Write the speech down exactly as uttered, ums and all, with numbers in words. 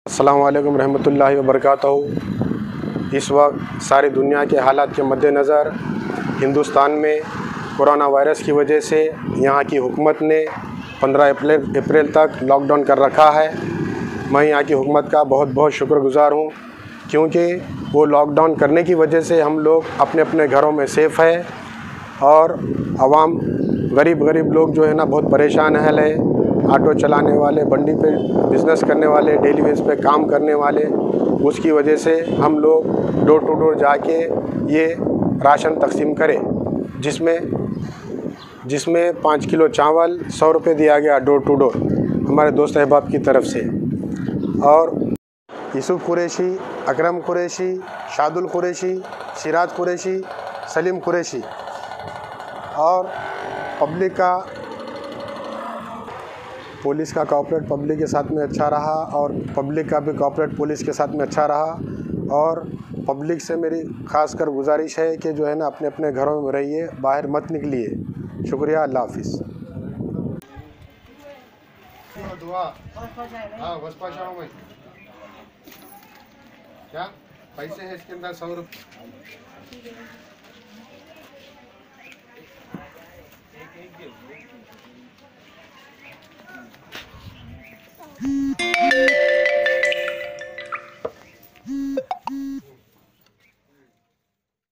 अस्सलामु अलैकुम रहमतुल्लाहि व बरकातहू। इस वक्त सारी दुनिया के हालात के मद्देनज़र हिंदुस्तान में कोरोना वायरस की वजह से यहाँ की हुकूमत ने पंद्रह अप्रैल अप्रैल तक लॉकडाउन कर रखा है। मैं यहाँ की हुकूमत का बहुत बहुत शुक्रगुज़ार हूँ, क्योंकि वो लॉकडाउन करने की वजह से हम लोग अपने अपने घरों में सेफ़ है और आवाम गरीब गरीब लोग जो है ना बहुत परेशान है। ऑटो चलाने वाले, बंडी पे बिज़नेस करने वाले, डेली बेस पे काम करने वाले, उसकी वजह से हम लोग डोर टू डोर जाके ये राशन तकसीम करें, जिसमें जिसमें पाँच किलो चावल सौ रुपये दिया गया डोर टू डोर हमारे दोस्त अहबाब की तरफ से। और यूसुफ कhureshi, अकरम कhureshi, शादुल कhureshi, शiraaz कhureshi, सलीम कhureshi और पब्लिक का पुलिस का कॉपरेट पब्लिक के साथ में अच्छा रहा और पब्लिक का भी कॉपरेट पुलिस के साथ में अच्छा रहा। और पब्लिक से मेरी खास कर गुजारिश है कि जो है ना अपने अपने घरों में रहिए, बाहर मत निकलिए। शुक्रिया, अल्लाह हाफिज़। क्या पैसे हैं इसके अंदर? सौ रुपये।